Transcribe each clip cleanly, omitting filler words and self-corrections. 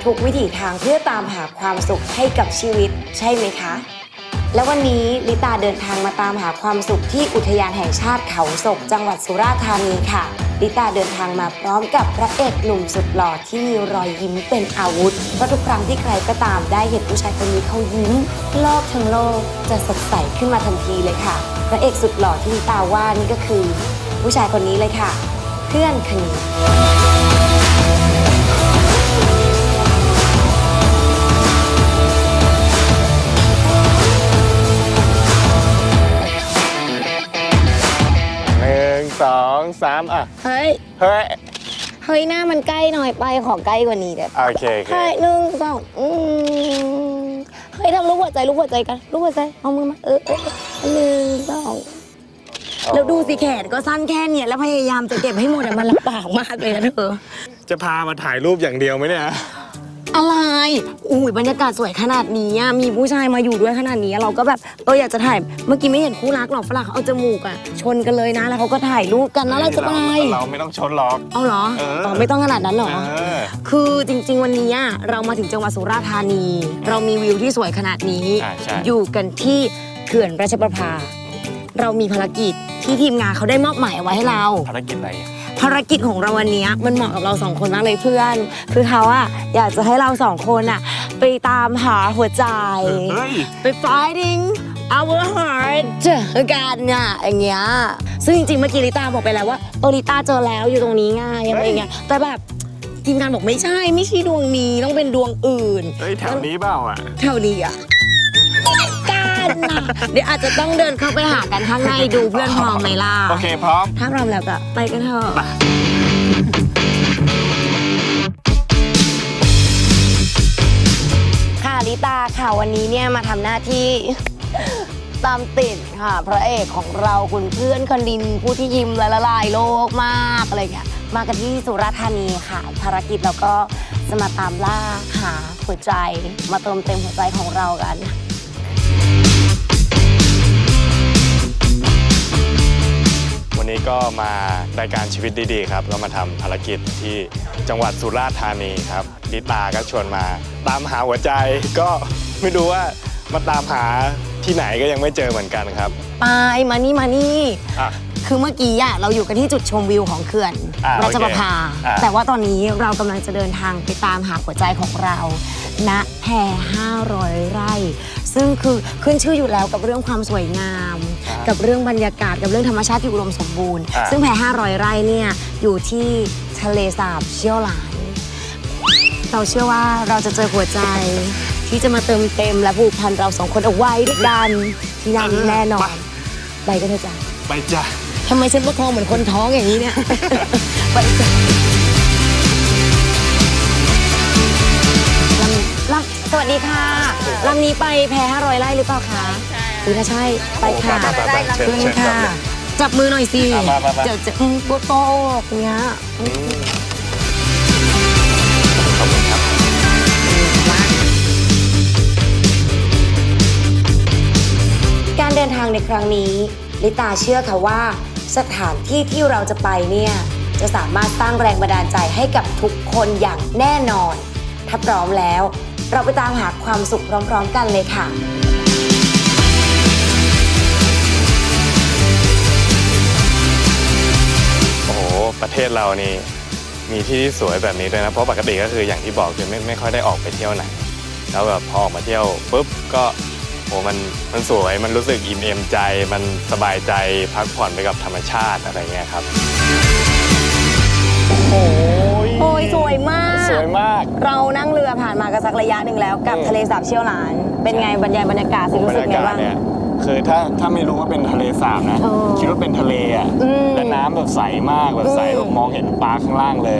ทุกวิถีทางเพื่อตามหาความสุขให้กับชีวิตใช่ไหมคะและวันนี้ลิตาเดินทางมาตามหาความสุขที่อุทยานแห่งชาติเขาศกจังหวัดสุราษฎร์ธานีค่ะลิตาเดินทางมาพร้อมกับพระเอกหนุ่มสุดหล่อที่มีรอยยิ้มเป็นอาวุธเพราะทุกครั้งที่ใครก็ตามได้เห็นผู้ชายคนนี้เขายิ้มโลกทั้งโลกจะสดใสขึ้นมาทันทีเลยค่ะพระเอกสุดหล่อที่ลิตาว่านี่ก็คือผู้ชายคนนี้เลยค่ะเพื่อนคณิน 2 3อ่ะเฮ้ยหน้ามันใกล้หน่อยไปขอใกล้กว่านี้เด้อโอเคเฮ้ย1 2เฮ้ยทำรูปหัวใจกันรูปหัวใจเอามือมา1 2แล้วดูสิแขนก็สั้นแค่เนี่ยแล้วพยายามจะเก็บให้หมดมันลำบากมากเลยนะเธอจะพามาถ่ายรูปอย่างเดียวไหมเนี่ยอะไรอุ้ยบรรยากาศสวยขนาดนี้มีผู้ชายมาอยู่ด้วยขนาดนี้เราก็แบบอยากจะถ่ายเมื่อกี้ไม่เห็นคู่รักหรอกฝรั่งเขาเอาจมูกชนกันเลยนะแล้วเขาก็ถ่ายรูปกันน่ารักสบายเราไม่ต้องชนหรอกเอาเหรอไม่ต้องขนาดนั้นหรอคือจริงๆวันนี้เรามาถึงจังหวัดสุราษฎร์ธานีเรามีวิวที่สวยขนาดนี้อยู่กันที่เขื่อนราชประภาเรามีภารกิจที่ทีมงานเขาได้มอบหมายเอาไว้ให้เราภารกิจอะไรภารกิจของเราวันนี้มันเหมาะกับเรา2 คนมากเลยเพื่อนคือเขาอยากจะให้เรา2 คนไปตามหาหัวใจไป fighting our heart กันอย่างเงี้ยซึ่งจริงๆเมื่อกี้ลิต้าบอกไปแล้วว่าลิต้าเจอแล้วอยู่ตรงนี้ง่ายอะไรเงี้ยแต่แบบทีมงานบอกไม่ใช่ดวงนี้ต้องเป็นดวงอื่นแถวนี้เปล่าแถวนี้เดี๋ยวอาจจะต้องเดินเข้าไปหากันข้างในดูเพื่อนพร้อมไหมล่ะโอเคพร้อมถ้าพร้อมแล้วก็ไปกันเถอะค่ะลิตาค่ะวันนี้เนี่ยมาทำหน้าที่ตามติดค่ะพระเอกของเราคุณเพื่อนคณินผู้ที่ยิ้มและละลายโลกมากอะไรอย่างเงี้ยมากันที่สุราษฎร์ธานีค่ะภารกิจเราก็จะมาตามล่าหาหัวใจมาเติมเต็มหัวใจของเรากันวันนี้ก็มารายการชีวิตดีๆครับเรามาทำภารกิจที่จังหวัดสุราษฎร์ธานีครับลิตาก็ชวนมาตามหาหัวใจก็ไม่รู้ว่ามาตามหาที่ไหนก็ยังไม่เจอเหมือนกันครับมานี่คือเมื่อกี้เราอยู่กันที่จุดชมวิวของเขื่อนราชประภาแต่ว่าตอนนี้เรากำลังจะเดินทางไปตามหาหัวใจของเราณแพ500 ไร่ซึ่งคือขึ้นชื่ออยู่แล้วกับเรื่องความสวยงามกับเรื่องบรรยากาศกับเรื่องธรรมชาติที่อุดมสมบูรณ์ซึ่งแพ500 ไร่เนี่ยอยู่ที่ทะเลสาบเชี่ยวหลานเราเชื่อว่าเราจะเจอหัวใจที่จะมาเติมเต็มและผูกพันเรา2 คนเอาไว้ด้วยกันที่นั่นแน่นอนไปกันเถอะจ้ะไปจ้ะทำไมฉันประคองเหมือนคนท้องอย่างนี้เนี่ยไปจ้ะสวัสดีค่ะลำนี้ไปแพ500 ไร่หรือเปล่าคะถ้าใช่ไปค่ะเชิญค่ะจับมือหน่อยสิจะโต๊ะอย่างเงี้ยขอบคุณครับการเดินทางในครั้งนี้ลิตาเชื่อค่ะว่าสถานที่ที่เราจะไปเนี่ยจะสามารถสร้างแรงบันดาลใจให้กับทุกคนอย่างแน่นอนถ้าพร้อมแล้วเราไปตามหาความสุขพร้อมๆกันเลยค่ะโอ้โหประเทศเรานี่มีที่สวยแบบนี้ด้วยนะเพราะปกติก็คืออย่างที่บอกคือไม่ค่อยได้ออกไปเที่ยวไหนแล้วแบบพอออกมาเที่ยวปุ๊บก็โอ้มันสวยมันรู้สึกอิ่มเอมใจมันสบายใจพักผ่อนไปกับธรรมชาติอะไรเงี้ยครับโอ้ยสวยมากเรานั่งเรือผ่านมากันสักระยะหนึ่งแล้วกับทะเลสาบเชี่ยวหลานเป็นไงบรรยากาศรู้สึกไงบ้างคือถ้าไม่รู้ว่าเป็นทะเลสาบนะคิดว่าเป็นทะเลแต่น้ำแบบใสมากแบบใสแบบมองเห็นปลาข้างล่างเลย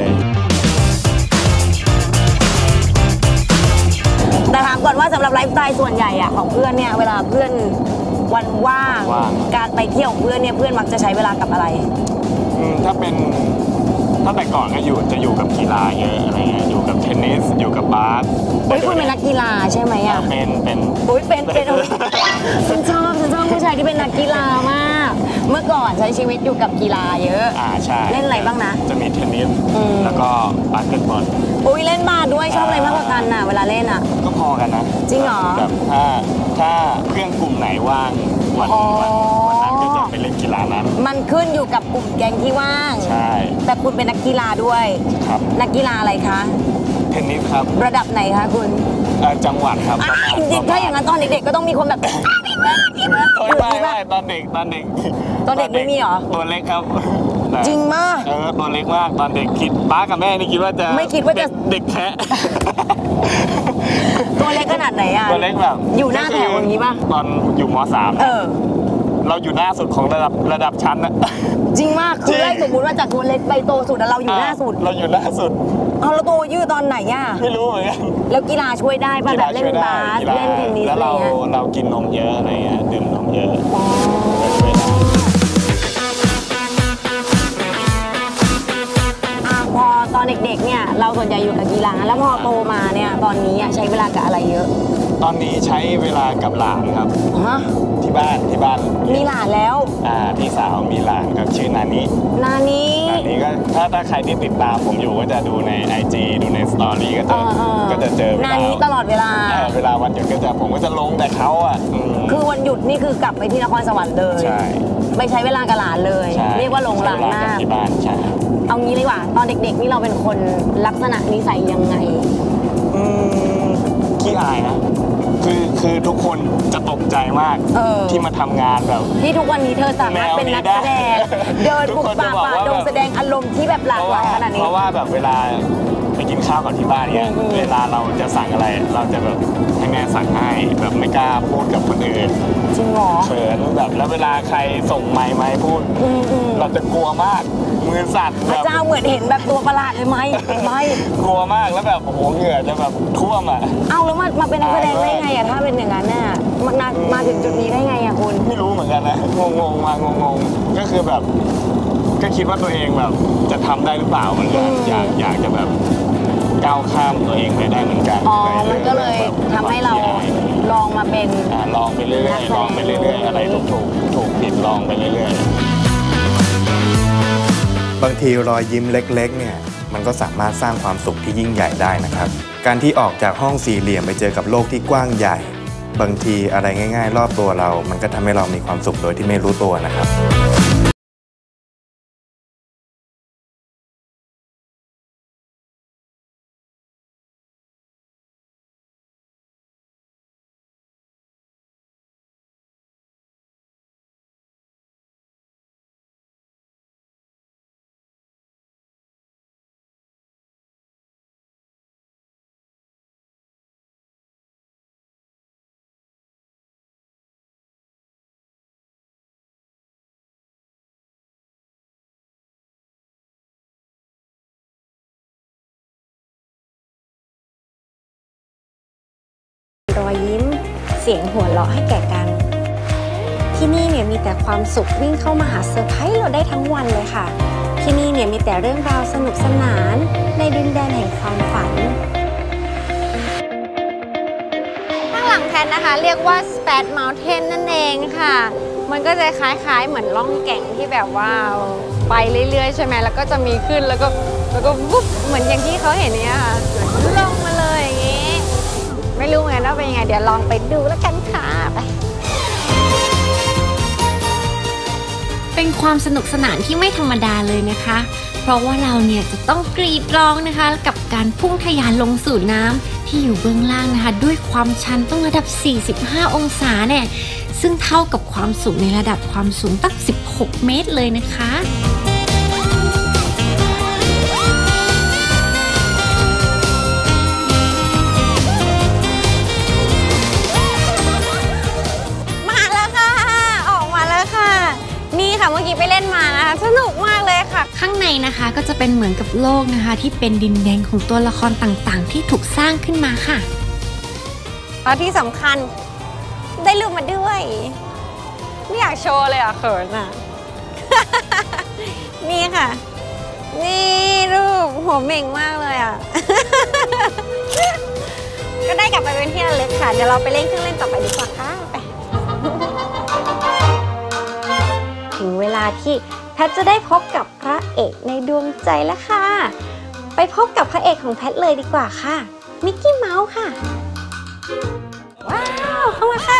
แต่ถามก่อนว่าสำหรับไลฟ์สไตล์ส่วนใหญ่ของเพื่อนเนี่ยเวลาเพื่อนวันว่างการไปเที่ยวของเพื่อนเนี่ยเพื่อนมักจะใช้เวลากับอะไรถ้าแต่ก่อนก็จะอยู่กับกีฬาเยอะอะไรเงี้ยอยู่กับเทนนิสอยู่กับบาสคุณเป็นนักกีฬาใช่ไหมเป็นฉันชอบผู้ชายที่เป็นนักกีฬามากเมื่อก่อนก่อนใช้ชีวิตอยู่กับกีฬาเยอะใช่เล่นอะไรบ้างนะจะมีเทนนิสแล้วก็บาสเกตบอลอุ้ยเล่นบาสด้วยชอบอะไรมากกว่ากันน่ะเวลาเล่นอ่ะก็พอกันนะจริงเหรอแบบถ้าเพื่อนกลุ่มไหนว่างวันนั้นก็จะไปเล่นกีฬานั้นมันขึ้นอยู่กับกลุ่มแก๊งที่ว่างใช่แต่คุณเป็นนักกีฬาด้วยครับนักกีฬาอะไรคะเทนนิสครับระดับไหนคะคุณจังหวัดครับจริงๆถ้าอย่างนั้นตอนเด็กๆก็ต้องมีคนแบบไม่ตอนเด็กไม่มีเหรอตัวเล็กครับจริงมากตัวเล็กมากตอนเด็กคิดป้ากับแม่นี่คิดว่าจะไม่คิดว่าจะเด็กแค่ตัวเล็กขนาดไหนอ่ะตัวเล็กแบบอยู่หน้าแถวอย่างนี้ป่ะตอนอยู่ม.3เราอยู่หน้าสุดของระดับชั้นนะจริงมากคือได้สมมติว่าจากตัวเล็กไปโตสุดแล้วเราอยู่หน้าสุดเราอยู่หน้าสุดเอาเราโตยืดตอนไหนอ่ะไม่รู้เหมือนกันแล้วกีฬาช่วยได้ป่ะแบบเล่นบาสเล่นเทนนิสอะไรเงี้ยแล้วเรากินนมเยอะอะไรเงี้ยดื่มนมเยอะช่วยได้พอตอนเด็กๆเนี่ยเราส่วนใหญ่อยู่กับกีฬาแล้วพอโตมาเนี่ยตอนนี้ใช้เวลากับอะไรเยอะตอนนี้ใช้เวลากับหลานครับที่บ้านมีหลานแล้วพี่สาวมีหลานครับชื่อนานิก็ถ้าใครที่ติดตามผมอยู่ก็จะดูใน IG ดูในสตอรี่ก็จะเจอนานิตลอดเวลาวันหยุดผมก็จะลงแต่เขาคือวันหยุดนี่คือกลับไปที่นครสวรรค์เลยใช่ไปใช้เวลากับหลานเลยเรียกว่าลงหลานมากที่บ้านใช่เอางี้เลยว่าตอนเด็กๆนี่เราเป็นคนลักษณะนิสัยยังไงขี้อายนะคือทุกคนจะตกใจมากที่มาทำงานแบบที่ทุกวันนี้เธอสามารถเป็นนักแสดงเดินบุกป่าฝ่าดงแสดงอารมณ์ที่แบบหลากหลายขนาดนี้เพราะว่าแบบเวลาไปกินข้าวกับที่บ้านเนี่ยเวลาเราจะสั่งอะไรเราจะแบบให้แม่สั่งให้แบบไม่กล้าพูดกับคนอื่นจริงเหรอเขินแบบแล้วเวลาใครส่งไมค์มาให้พูดเราจะกลัวมากมือสั่นพระเจ้าเหมือนเห็นแบบตัวประหลาดเลยไหมกลัวมากแล้วแบบโอ้โหเหงื่อจะแบบท่วมอ่ะเอาแล้วมาเป็นนักแสดงได้ไงอะถ้าเป็นอย่างนั้นน่ะมาถึงจุดนี้ได้ไงอะคุณไม่รู้เหมือนกันนะงงก็คือแบบก็คิดว่าตัวเองแบบจะทำได้หรือเปล่ามันก็อยากจะแบบก้าวข้ามตัวเองไปได้เหมือนกันมันก็เลยทำให้เราลองมาเป็นลองไปเรื่อยๆลองไปเรื่อยๆอะไรถูกผิดลองไปเรื่อยๆบางทีรอยยิ้มเล็กๆเนี่ยมันก็สามารถสร้างความสุขที่ยิ่งใหญ่ได้นะครับการที่ออกจากห้องสี่เหลี่ยมไปเจอกับโลกที่กว้างใหญ่บางทีอะไรง่ายๆรอบตัวเรามันก็ทำให้เรามีความสุขโดยที่ไม่รู้ตัวนะครับรอยยิ้มเสียงหัวเราะให้แก่กันที่นี่เนี่ยมีแต่ความสุขวิ่งเข้ามาหาเซอร์ไพรส์เราได้ทั้งวันเลยค่ะที่นี่เนี่ยมีแต่เรื่องราวสนุกสนานในดินแดนแห่งความฝันข้างหลังแทนนะคะเรียกว่า Spat Mountain นั่นเองค่ะมันก็จะคล้ายๆเหมือนล่องแก่งที่แบบว่าไปเรื่อยๆใช่ไหมแล้วก็จะมีขึ้นแล้วก็วุ๊บเหมือนอย่างที่เขาเห็นเนี่ยค่ะลงมาเลยอย่างนี้ไม่รู้เหมือนกันว่าเป็นยังไงเดี๋ยวลองไปดูแล้วกันค่ะไปเป็นความสนุกสนานที่ไม่ธรรมดาเลยนะคะเพราะว่าเราเนี่ยจะต้องกรีดร้องนะคะกับการพุ่งทะยานลงสู่น้ำที่อยู่เบื้องล่างนะคะด้วยความชันต้องระดับ45องศาเนี่ยซึ่งเท่ากับความสูงในระดับความสูงตั้ง16เมตรเลยนะคะเมื่อกี้ไปเล่นมานะคะสนุกมากเลยค่ะข้างในนะคะก็จะเป็นเหมือนกับโลกนะคะที่เป็นดินแดนของตัวละครต่างๆที่ถูกสร้างขึ้นมาค่ะแล้วที่สำคัญได้รูปมาด้วยไม่อยากโชว์เลยอ่ะเขินอ่ะ นี่ค่ะนี่รูปหัวเหม่งมากเลยอ่ะ ก็ได้กลับไปเป็นที่ระลึกค่ะเดี๋ยวเราไปเล่นเครื่องเล่นต่อไปดีกว่าค่ะไปถึงเวลาที่แพทจะได้พบกับพระเอกในดวงใจแล้วค่ะไปพบกับพระเอกของแพทเลยดีกว่าค่ะมิกกี้เมาส์ค่ะว้าวเข้ามาค่ะ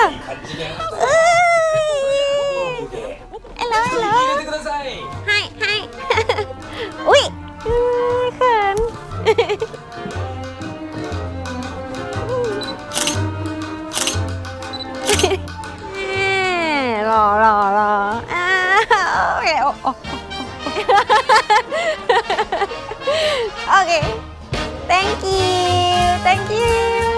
ฮัลโหลให้อุ๊ยเขินรอโอเคโอเค thank you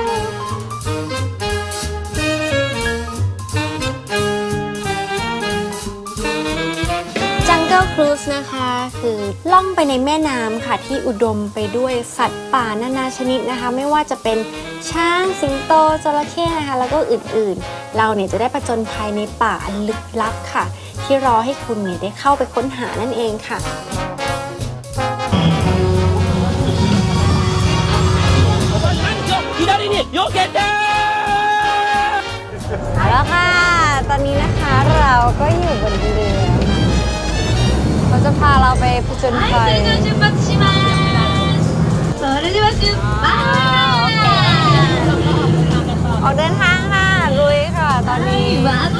Jungle Cruise นะคะคือล่องไปในแม่น้ำค่ะที่อุดมไปด้วยสัตว์ป่านานาชนิดนะคะไม่ว่าจะเป็นช้างสิงโตจระเข้นะคะแล้วก็อื่นๆเราเนี่ยจะได้ผจญภัยในป่าอันลึกลับค่ะที่รอให้คุณเนี่ยได้เข้าไปค้นหานั่นเองค่ะแล้วค่ะตอนนี้นะคะเราก็อยู่บนเรือเขาจะพาเราไปผจญภัยออกเดินทางค่ะลุยค่ะตอนนี้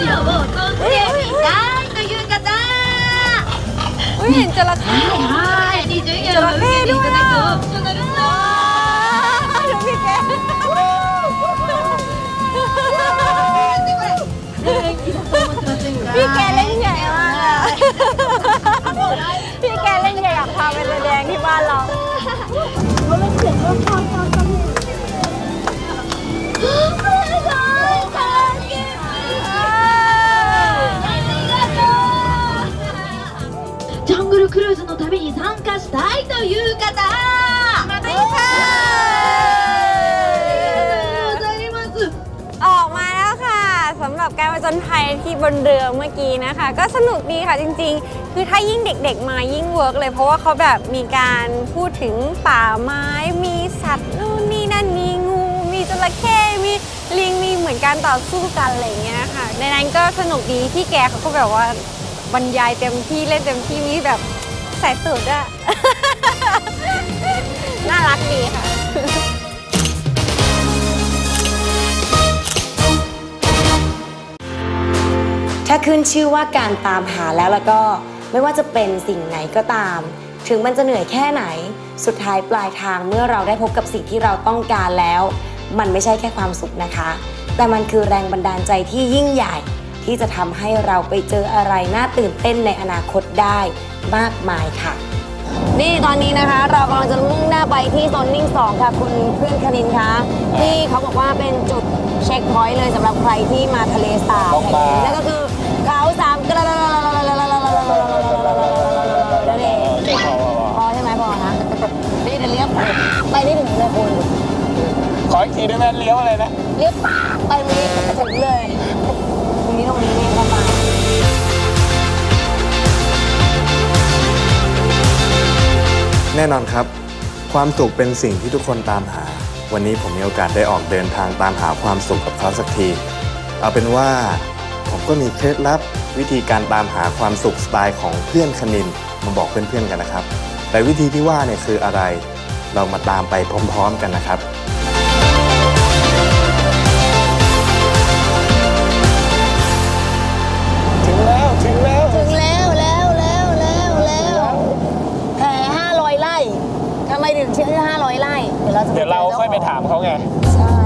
เห็นจระเข้ด้วยนะดูพี่แกพี่แกเล่นใหญ่มากอะพี่แกเล่นใหญ่อยากพาไปแสดงที่บ้านเราジャングルクルーズの旅に参加したいという方ออกมาแล้วค่ะสำหรับการผจญภัยที่บนเรือเมื่อกี้นะคะก็สนุกดีค่ะจริงๆคือถ้ายิ่งเด็กๆมายิ่งเวิร์กเลยเพราะว่าเขาแบบมีการพูดถึงป่าไม้มีสัตว์นู่นนี่นั่นมีงูมีจระเข้มีลิงมีเหมือนการต่อสู้กันอะไรอย่างเงี้ยค่ะในนั้นก็สนุกดีที่แกเขาก็แบบว่าบรรยายเต็มที่เล่นเต็มที่มีแบบใส่สูทด้วย น่ารักดีค่ะถ้าขึ้นชื่อว่าการตามหาแล้วก็ไม่ว่าจะเป็นสิ่งไหนก็ตามถึงมันจะเหนื่อยแค่ไหนสุดท้ายปลายทางเมื่อเราได้พบกับสิ่งที่เราต้องการแล้วมันไม่ใช่แค่ความสุขนะคะแต่มันคือแรงบันดาลใจที่ยิ่งใหญ่ที่จะทำให้เราไปเจออะไรน่าตื่นเต้นในอนาคตได้มากมายค่ะนี่ตอนนี้นะคะเรากำลังจะมุ่งหน้าไปที่โซนนิ่ง2ค่ะคุณเพื่อนคณินคะที่เขาบอกว่าเป็นจุดเช็คพอยต์เลยสำหรับใครที่มาทะเลสาบนั่นก็คือเขา3กระนั่นเองพอใช่ไหมพอนะนี่จะเลี้ยวไปนี่ถึงเลยคุณขออีกทีได้ไหมเลี้ยวอะไรนะเลี้ยวไปนี้ถึงเลยตรงนี้นี่เข้ามาแน่นอนครับความสุขเป็นสิ่งที่ทุกคนตามหาวันนี้ผมมีโอกาสได้ออกเดินทางตามหาความสุขกับเขาสักทีเอาเป็นว่าผมก็มีเคล็ดลับวิธีการตามหาความสุขสไตล์ของเพื่อนคณินมาบอกเพื่อนๆกันนะครับแต่วิธีที่ว่าเนี่ยคืออะไรเรามาตามไปพร้อมๆกันนะครับถึงแล้วแผ่500 ไร่ทำไมถึงชื่อ500 ไร่เดี๋ยวเราค่อยไปถามเขาไงใช่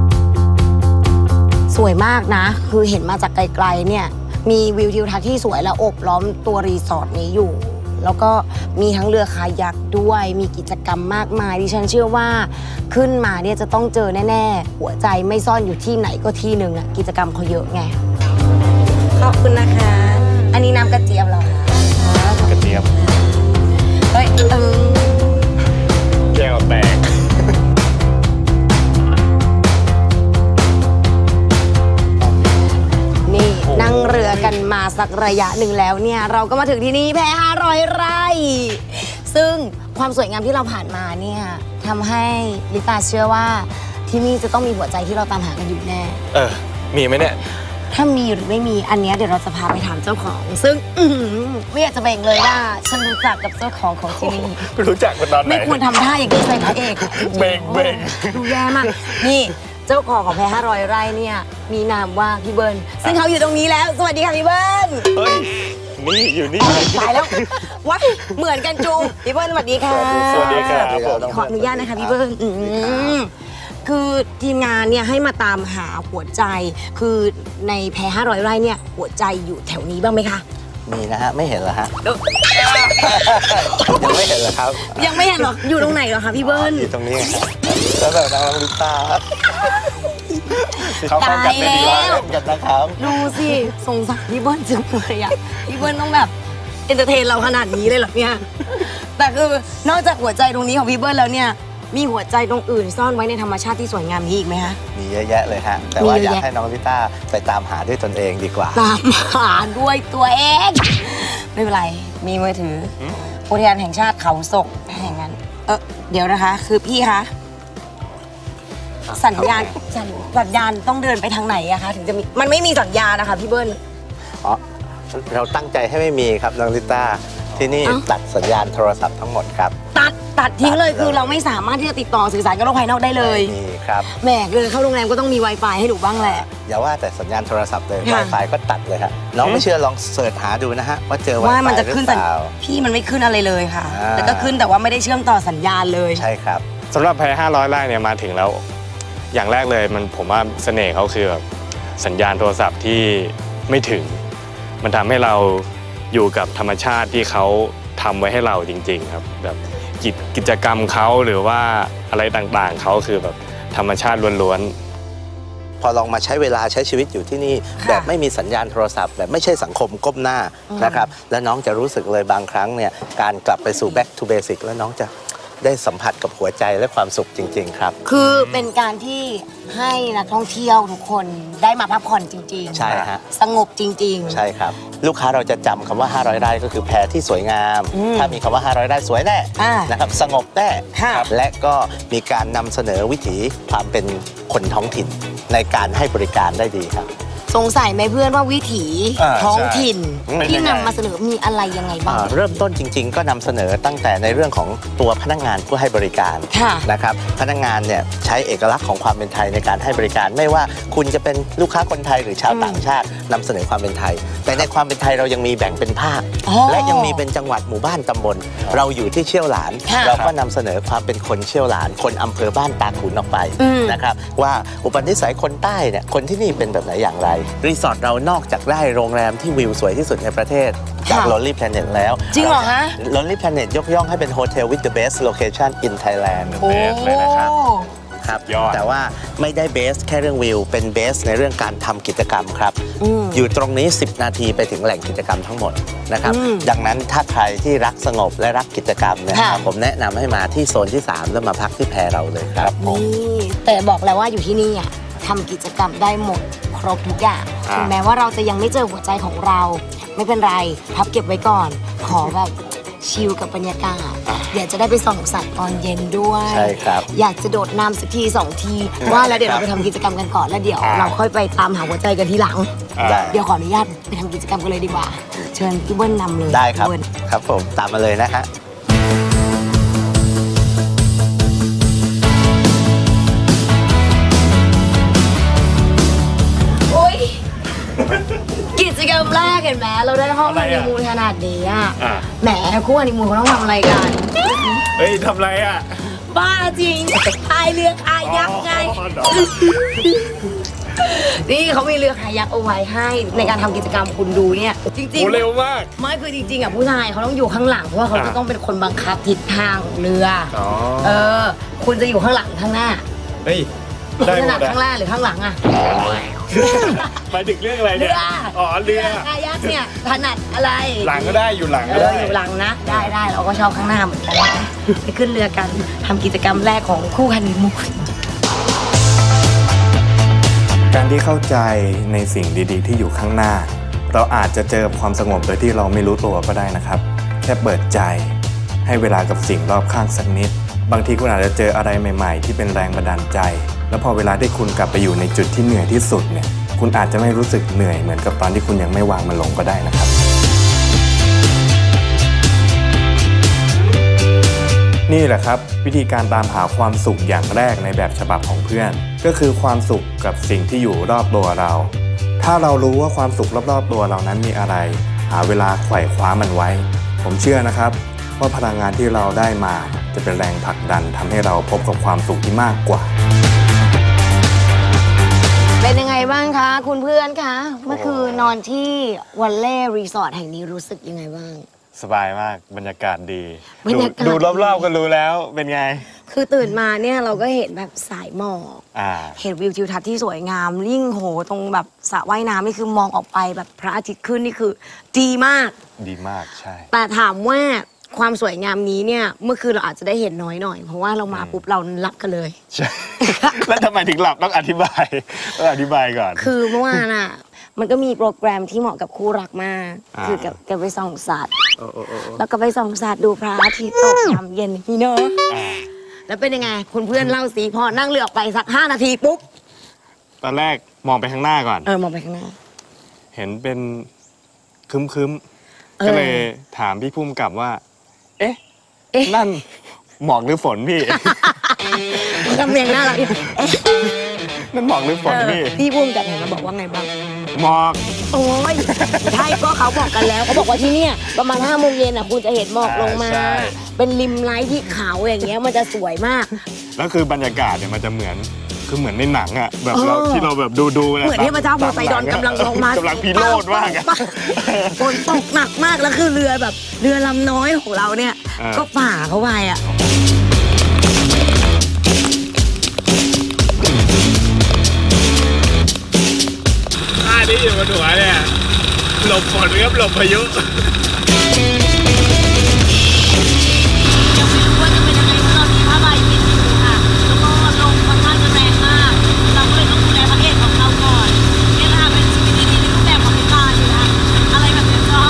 สวยมากนะคือเห็นมาจากไกลๆเนี่ยมีวิวทิวทัศน์ที่สวยและโอบล้อมตัวรีสอร์ทนี้อยู่แล้วก็มีทั้งเรือคายักด้วยมีกิจกรรมมากมายดิฉันเชื่อว่าขึ้นมาเนี่ยจะต้องเจอแน่ๆหัวใจไม่ซ่อนอยู่ที่ไหนก็ที่หนึ่งอะกิจกรรมเขาเยอะไงขอบคุณนะคะอันนี้น้ำกระเจี๊ยบเหรอคะกระเจี๊ยบเฮ้ยแก้วแตกนี่นั่งเรือกันมาสักระยะหนึ่งแล้วเนี่ยเราก็มาถึงที่นี่แพ500 ไร่ซึ่งความสวยงามที่เราผ่านมาเนี่ยทำให้ลิตาเชื่อว่าที่นี่จะต้องมีหัวใจที่เราตามหากันอยู่แน่มีไหมเนี่ยถ้ามีหรือไม่มีอันเนี้ยเดี๋ยวเราจะพาไปถามเจ้าของ ซึ่งไม่อยากจะเบ่งเลยว่าฉันรู้จักกับเจ้าของที่นี่ไม่รู้จักกันตอนไหนไม่ควรทำท่าอย่างนี้ใส่พระเอกเบ่งดูแย่มากนี่เจ้าของแพ500 ไร่เนี่ยมีนามว่าพี่เบิร์นซึ่งเขาอยู่ตรงนี้แล้วสวัสดีค่ะพี่เบิร์นเฮ้ยนี่อยู่นี่ตายแล้ววะเหมือนกันจูพี่เบิร์นสวัสดีค่ะสวัสดีครับขออนุญาตนะคะพี่เบิร์นคือทีมงานเนี่ยให้มาตามหาหัวใจคือในแพ500 ไร่เนี่ยหัวใจอยู่แถวนี้บ้างไหมคะมีนะฮะไม่เห็นเหรอฮะยังไม่เห็นเหรอครับยังไม่เห็นหรออยู่ตรงไหนเหรอคะพี่เบิร์นอยู่ตรงนี้ครับแล้วแบบน้องลิต้าเขากันได้ดีมากกันนะครับดูสิสงสารพี่เบิร์นจังเลยอ่ะพี่เบิร์นต้องแบบเอนเตอร์เทนเราขนาดนี้เลยเหรอเนี่ยแต่คือนอกจากหัวใจตรงนี้ของพี่เบิร์นแล้วเนี่ยมีหัวใจตรงอื่นซ่อนไว้ในธรรมชาติที่สวยงามนี้อีกไหมคะมีเยอะแยะเลยฮะแต่ว่าอยากให้น้องลิต้าไปตามหาด้วยตนเองดีกว่าตามหาด้วยตัวเองไม่เป็นไรมีมือถืออุทยานแห่งชาติเขาศกแห่งนั้นเดี๋ยวนะคะคือพี่คะสัญญาณต้องเดินไปทางไหนอะคะถึงจะมีมันไม่มีสัญญาณนะคะพี่เบิ้ลอ๋อเราตั้งใจให้ไม่มีครับน้องลิต้าที่นี่ตัดสัญญาณโทรศัพท์ทั้งหมดครับตัดทิ้งเลยคือเราไม่สามารถที่จะติดต่อสื่อสารกับโลกภายนอกได้เลยนี่ครับแหมเลยเข้าโรงแรมก็ต้องมี Wi-Fi ให้หนูบ้างแหละอย่าว่าแต่สัญญาณโทรศัพท์เลย Wi-Fi ก็ตัดเลยครับน้องไม่เชื่อลองเสิร์ชหาดูนะฮะว่าเจอ Wi-Fi ว่ามันจะขึ้นพี่มันไม่ขึ้นอะไรเลยค่ะแต่ก็ขึ้นแต่ว่าไม่ได้เชื่อมต่อสัญญาณเลยใช่ครับสำหรับแพ500 ไร่เนี่ยมาถึงแล้วอย่างแรกเลยผมว่าเสน่ห์เขาคือแบบสัญญาณโทรศัพท์ที่ไม่ถึงมันทำให้เราอยู่กับธรรมชาติที่เขาทำไว้ให้เราจริงๆครับแบบกิจกรรมเขาหรือว่าอะไรต่างๆเขาคือแบบธรรมชาติล้วนๆพอลองมาใช้เวลาใช้ชีวิตอยู่ที่นี่แบบไม่มีสัญญาณโทรศัพท์แบบไม่ใช่สังคมก้มหน้านะครับแล้วน้องจะรู้สึกเลยบางครั้งเนี่ยการกลับไปสู่ back to basic แล้วน้องจะได้สัมผัสกับหัวใจและความสุขจริงๆครับคือเป็นการที่ให้นักท่องเที่ยวทุกคนได้มาพักผ่อนจริงๆใช่ฮะสงบจริงๆใช่ครับลูกค้าเราจะจำคำว่า500 ไร่ก็คือแพที่สวยงามถ้ามีคำว่า500 ไร่สวยแน่นะครับสงบแน่และก็มีการนำเสนอวิถีความเป็นคนท้องถิ่นในการให้บริการได้ดีครับสงสัยไหมเพื่อนว่าวิถีท้องถิ่นที่นำมาเสนอมีอะไรยังไงบ้างเริ่มต้นจริงๆก็นำเสนอตั้งแต่ในเรื่องของตัวพนักงานผู้ให้บริการนะครับพนักงานเนี่ยใช้เอกลักษณ์ของความเป็นไทยในการให้บริการไม่ว่าคุณจะเป็นลูกค้าคนไทยหรือชาวต่างชาตินำเสนอความเป็นไทยแต่ในความเป็นไทยเรายังมีแบ่งเป็นภาคและยังมีเป็นจังหวัดหมู่บ้านตำบลเราอยู่ที่เชี่ยวหลานเราก็นำเสนอความเป็นคนเชี่ยวหลานคนอำเภอบ้านตาขุนออกไปนะครับว่าอุปนิสัยคนใต้เนี่ยคนที่นี่เป็นแบบไหนอย่างไรรีสอร์ทเรานอกจากได้โรงแรมที่วิวสวยที่สุดในประเทศจาก Lonely Planet แล้วจริงเหรอฮะ Lonely Planet ยกย่องให้เป็นโฮเทล with the best location in Thailand เบสเลยนะครับครับแต่ว่าไม่ได้เบสแค่เรื่องวิวเป็นเบสในเรื่องการทำกิจกรรมครับอยู่ตรงนี้10 นาทีไปถึงแหล่งกิจกรรมทั้งหมดนะครับดังนั้นถ้าใครที่รักสงบและรักกิจกรรมนะครับผมแนะนำให้มาที่โซนที่3แล้วมาพักที่แพเราเลยครับนี่แต่บอกแล้วว่าอยู่ที่นี่ทำกิจกรรมได้หมดครบทุกอย่างถึงแม้ว่าเราจะยังไม่เจอหัวใจของเราไม่เป็นไรพับเก็บไว้ก่อนขอแบบชิลกับบรรยากาศอยากจะได้ไปส่องสัตว์ตอนเย็นด้วยใช่ครับอยากจะโดดน้ำสักที2 ทีว่าแล้วเดี๋ยวเราไปทำกิจกรรมกันก่อนแล้วเดี๋ยวเราค่อยไปตามหาหัวใจกันทีหลังเดี๋ยวขออนุญาตไปทำกิจกรรมกันเลยดีกว่าเชิญพี่เบิ้ลนำเลยได้ครับครับผมตามมาเลยนะฮะกิจกรรมแรกเห็นไหมเราได้ห้องฮันนีมูนขนาดนี้อ่ะแหมคู่ฮันนีมูนเขาต้องทำอะไรกันเฮ้ยทำอะไรอ่ะบ้าจริงพายเรือคายักไงนี่เขามีเรือคายักเอาไว้ให้ในการทำกิจกรรมคุณดูเนี่ยจริงๆเร็วมากไม่คือจริงๆอ่ะผู้ชายเขาต้องอยู่ข้างหลังเพราะว่าเขาจะต้องเป็นคนบังคับทิศทางเรือคุณจะอยู่ข้างหลังข้างหน้าเฮ้ยขนาดข้างหน้าหรือข้างหลังอ่ะหมายถึงเรื่องอะไรเนี่ยอ๋อเรือคายักเนี่ยถนัดอะไรหลังก็ได้อยู่หลังก็ได้อยู่หลังนะได้เราก็ชอบข้างหน้าเหมือนกันไปขึ้นเรือกันทำกิจกรรมแรกของคู่ฮันนีมูนการที่เข้าใจในสิ่งดีๆที่อยู่ข้างหน้าเราอาจจะเจอความสงบโดยที่เราไม่รู้ตัวก็ได้นะครับแค่เปิดใจให้เวลากับสิ่งรอบข้างสักนิดบางทีคุณอาจจะเจออะไรใหม่ๆที่เป็นแรงบันดาลใจแล้วพอเวลาที่คุณกลับไปอยู่ในจุดที่เหนื่อยที่สุดเนี่ยคุคุณอาจจะไม่รู้สึกเหนื่อยเหมือนกับตอนที่คุณยังไม่วางมันลงก็ได้นะครับนี่แหละครับวิธีการตามหาความสุขอย่างแรกในแบบฉบับของเพื่อนก็คือความสุขกับสิ่งที่อยู่รอบตัวเราถ้าเรารู้ว่าความสุขรอบๆตัวเรานั้นมีอะไรหาเวลาไขว่คว้ามันไว้ผมเชื่อนะครับว่าพลังงานที่เราได้มาจะเป็นแรงผลักดันทำให้เราพบกับความสุขที่มากกว่าเป็นยังไงบ้างคะคุณเพื่อนคะเมื่อคืนนอนที่วันเล่รีสอร์ทแห่งนี้รู้สึกยังไงบ้างสบายมากบรรยากาศดีดูรอบๆก็รู้แล้วเป็นไงคือตื่นมาเนี่ยเราก็เห็นแบบสายหมอกเห็นวิวทิวทัศน์ที่สวยงามยิ่งโหตรงแบบสระว่ายน้ำนี่คือมองออกไปแบบพระอาทิตย์ขึ้นนี่คือดีมากใช่แต่ถามว่าความสวยงามนี้เนี่ยเมื่อคืนเราอาจจะได้เห็นน้อยหน่อยเพราะว่าเรามาปุ๊บเราหลับกันเลยใช่แล้วทำไมถึงหลับต้องอธิบายก่อนคือเมื่อวานอ่ะมันก็มีโปรแกรมที่เหมาะกับคู่รักมากคือกับไปส่องสัตว์แล้วก็ไปส่องสัตว์ดูพระอาทิตย์ตกยามเย็นพี่เนอะแล้วเป็นยังไงคุณเพื่อนเล่าสิพอนั่งเรือออกไปสัก5 นาทีปุ๊บตอนแรกมองไปข้างหน้าก่อนมองไปข้างหน้าเห็นเป็นคึ้มก็เลยถามพี่พุ่มกับว่าเอ๊ะนั่นหมอกหรือฝนพี่กำเนียงหน้าเรานั่นหมอกหรือฝนพี่พุ่มกับเห็นมาบอกว่าไงบ้างหมอกโอ้ยใช่ก็เขาบอกกันแล้วเขาบอกว่าที่เนี่ยประมาณ5 โมงเย็นคุณจะเห็นหมอกลงมาเป็นริมไร้ที่เขาอย่างเงี้ยมันจะสวยมากแล้วคือบรรยากาศเนี่ยมันจะเหมือนในหนังอ่ะแบบเราที่เราแบบดูเหมือนที่พระเจ้าโพไซดอนกำลังลงมากำลังพิโรธมากฝนตกหนักมากแล้วคือเรือแบบเรือลำน้อยของเราเนี่ยก็ฝ่าเข้าไปอ่ะนี่อยู่บนหัวเนี่ยหลบฝนครับหลบพายุยังไม่รู้ว่าจะเป็นยังไงตอนนี้ผ้าใบปิดอยู่ค่ะแล้วก็ลมค่อนข้างจะแรงมากเราก็เลยต้องดูแลพระเอกของเราก่อนเนี่ยนะคะเป็นชีวิตดีๆในรูปแบบของพิการอยู่นะอะไรแบบนี้ก็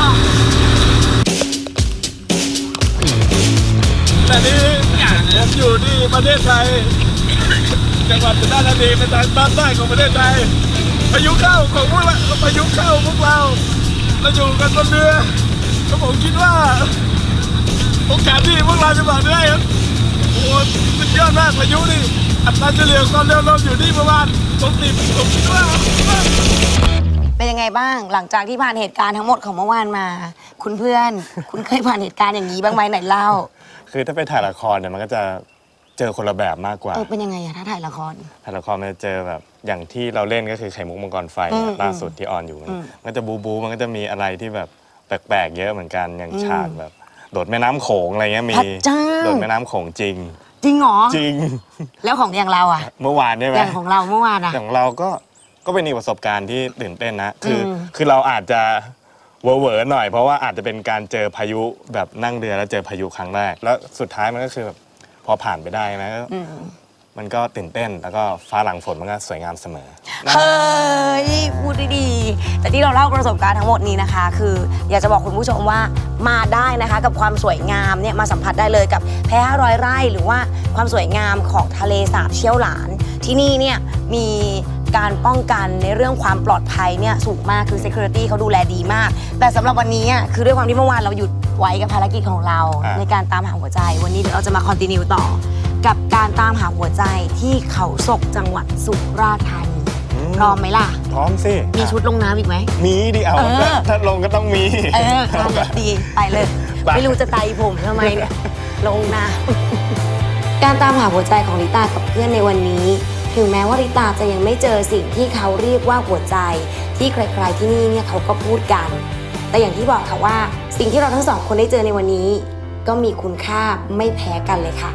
แต่นี่ผมอยู่ที่ประเทศไทยจังหวัดสุราษฎร์ธานีเป็นทางตอนใต้ของประเทศไทยพายุเข้าของพวกเราพายุเข้าพวกเราอยู่กันบนเรือก็ผมคิดว่าโอกาสที่พวกเราจะผ่านได้ครับโอ้สุดยอดมากพายุนี่อัตราเฉลี่ยความเร็วลมอยู่ที่ประมาณ60ผมคิดว่าเป็นยังไงบ้างหลังจากที่ผ่านเหตุการณ์ทั้งหมดของเมื่อวานมาคุณเพื่อนคุณเคยผ่านเหตุการณ์อย่างนี้บ้างไหมไหนเล่าคือถ้าไปถ่ายละครเนี่ยมันก็จะเจอคนละแบบมากกว่าเป็นยังไงอะถ้าถ่ายละครมันจะเจอแบบอย่างที่เราเล่นก็คือไข่มุกมังกรไฟล่าสุดที่ออนอยู่มันก็จะบูมันก็จะมีอะไรที่แบบแปลกๆเยอะเหมือนกันอย่างฉากแบบโดดแม่น้ำโขงอะไรเงี้ยมีโดดแม่น้ำโขงจริงเหรอจริงแล้วของอย่างเราอะเมื่อวานใช่ไหมอย่างของเราเมื่อวานอะอย่างเราก็เป็นอีกประสบการณ์ที่ตื่นเต้นนะคือเราอาจจะเวอร์หน่อยเพราะว่าอาจจะเป็นการเจอพายุแบบนั่งเรือแล้วเจอพายุครั้งแรกแล้วสุดท้ายมันก็คือแบบพอผ่านไปได้นะมันก็ตื่นเต้นแล้วก็ฟ้าหลังฝนมันก็สวยงามเสมอเฮ้ยพูดดีๆแต่ที่เราเล่าประสบการณ์ทั้งหมดนี้นะคะคืออยากจะบอกคุณผู้ชมว่ามาได้นะคะกับความสวยงามเนี่ยมาสัมผัสได้เลยกับแพ500 ไร่หรือว่าความสวยงามของทะเลสาบเชี่ยวหลานที่นี่เนี่ยมีการป้องกันในเรื่องความปลอดภัยเนี่ยสูงมากคือ security เขาดูแลดีมากแต่สำหรับวันนี้คือด้วยความที่เมื่อวานเราหยุดไว้กับภารกิจของเราในการตามหาหัวใจวันนี้เดี๋ยวเราจะมาคอนติเนียต่อกับการตามหาหัวใจที่เขาศกจังหวัดสุราษฎร์ธานีพร้อมไหมล่ะพร้อมสิมีชุดลงน้ำอีกไหมมีดิเอาถ้าลงก็ต้องมีดีไปเลยไม่รู้จะไต่ผมทำไมเนี่ยลงน้ำการตามหาหัวใจของลิตากับเพื่อนในวันนี้ถึงแม้ว่าลิตาจะยังไม่เจอสิ่งที่เขาเรียกว่าหัวใจที่ใครๆที่นี่เนี่ยเขาก็พูดกันแต่อย่างที่บอกค่ะว่าสิ่งที่เราทั้งสองคนได้เจอในวันนี้ก็มีคุณค่าไม่แพ้กันเลยค่ะ